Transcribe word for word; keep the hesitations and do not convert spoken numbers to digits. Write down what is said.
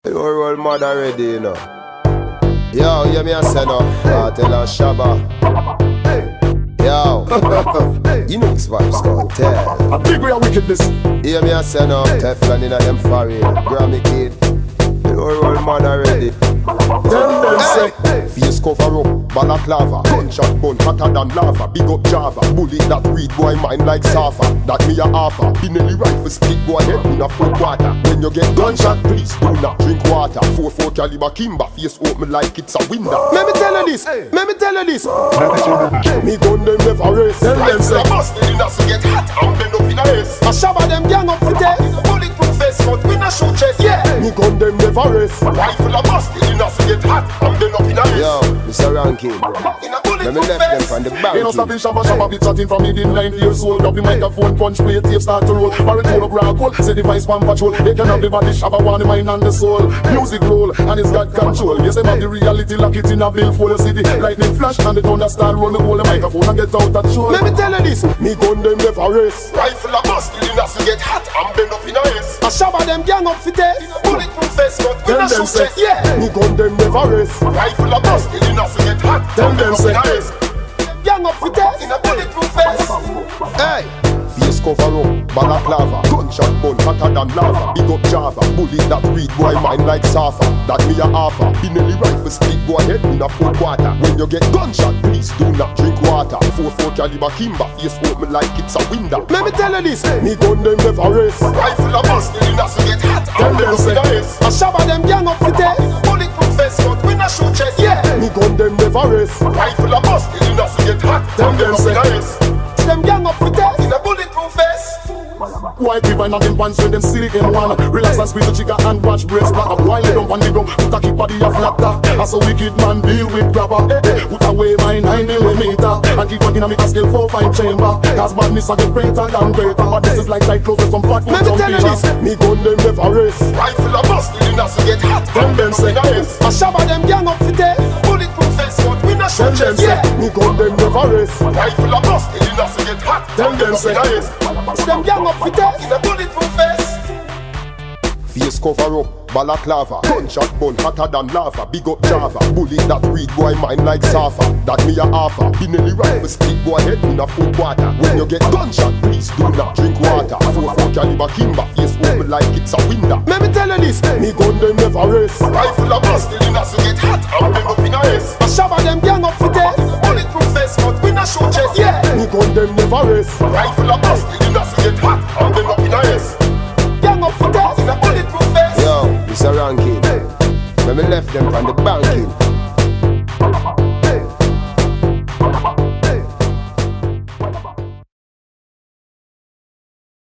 You know roll mad already, you know. Yo, hear me a say no, Cartel and Shabba. Yo, you know this vibes Cartel. A big way of wickedness. Hear me a say no, Teflon inna them foreign. Grammy kid, you know roll mad already. Them them say Face cover up, balaclava, gunshot bun hotter than lava. Big up Java, bullet that read boy mind like Safa. That me a offer, Pinelli rifle split boy head in a full quarter. When you get gunshot, please do not drink water. four four caliber Kimba, face open like it's a window. Let me tell you this, let me tell you this. Me gun them never race. Them them say bust in us to get hot and bend up in a race. A Shabba them gang up for death. Bulletproof vest, but we not shoot chest. Yeah, me gun them never race. Rifle a bust in us to get hot and bend up in a race. Yo, Mister Rankin, let me left them from the back. You know stopping Shabba Shabba be chatting from me in nine years old. Up the microphone, punch play, tape start to roll. Barrel pull up rock hole, say the vice pan patrol. They can have the body Shabba want the mind and the soul. Music roll, and it's got control. Yes, them have the reality, lock it in a bill full of city. Lightning flash, and the thunder start roll. Hold the microphone and get out that show. Let me tell you this, me gun them never race. Rifle a bust in us to get hot and bend up in a race. A Shabba them gang up for death. Bulletproof vest, but we not shoot chest. Yeah, me gun them never race. Rifle a bust in us to get hot Them them say gang up for death in a bulletproof vest. Hey, face cover up, balaclava, gunshot bun hotter than lava. Big up Java, bullet that read boy mind like Safa. That me a offer, Pinelli rifle split boy head in a full quarter. When you get gunshot, please do not drink water. four four caliber Kimba, face open like it's a window. Let me tell you this, me gun them never race. Rifle a bust in us to get hot. Them them say a Shabba them gang up for death. Bulletproof vest, but we not shoot chest. Yeah, me gun them never race. Rifle a bust in us to get hot. Them them say them gang up for death in a bulletproof vest. White people and them pants when them silly in one. Relax and squeeze the chicken and watch brace black up. While they don't want the ground, put a keep body a flat top. As a wicked man deal with grabber. Put away my nine millimeter and keep on dynamic a scale four fine chamber. Cause badness a get greater than greater. But this is like tight clothes with some fat foot. Let me tell you this, me gun them never race. Rifle a bust in us to get hot. Them them say a Shabba them gang up for death. Bulletproof vest, but we not shoot chest. Yeah, me gun them never race. Rifle a bust in us to get hot. Them them say them gang up for death in a bulletproof vest. Face cover up, balaclava, gunshot bun hotter than lava. Big up Java, bullet that read boy mind like Safa. That me a offer, Pinelli rifle split boy head in a full quarter. When you get gunshot, please do not drink water. four four caliber Kimba, face open like it's a window. Let me tell you this, me gun them never race. Rifle a bust in us to get hot and bend up in a race. A Shabba them gang up for death. Bulletproof vest, but we not shoot chest. Yeah, me gun them never race. Rifle a bust in us to get hot and bend up in a race. Gang up for death in a bulletproof vest. Yo, Mister Rankin, when me left them from the banking.